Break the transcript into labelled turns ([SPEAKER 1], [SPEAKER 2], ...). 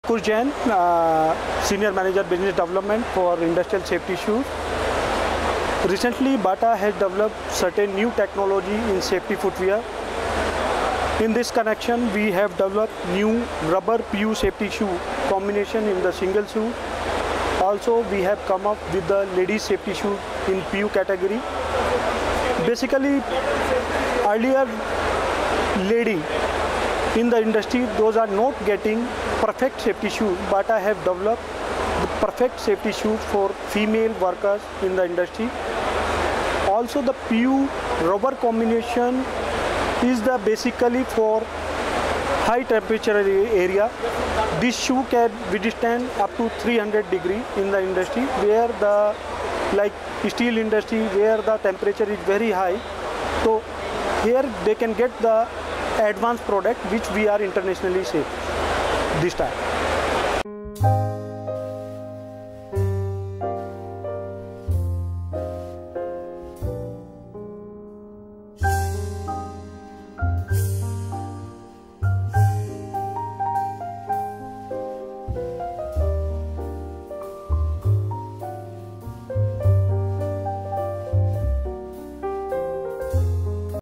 [SPEAKER 1] Ankur Jain, Senior Manager Business Development for Industrial Safety Shoes. Recently, Bata has developed certain new technology in safety footwear. In this connection, we have developed new rubber PU safety shoe combination in the single shoe. Also, we have come up with the ladies safety shoe in PU category. Basically, earlier lady in the industry, those are not getting perfect safety shoes, but I have developed the perfect safety shoes for female workers in the industry. Also, the PU rubber combination is the basically for high temperature area. This shoe can withstand up to 300 degree in the industry, where the like steel industry, where the temperature is very high. So here they can get the advanced product which we are internationally safe this time.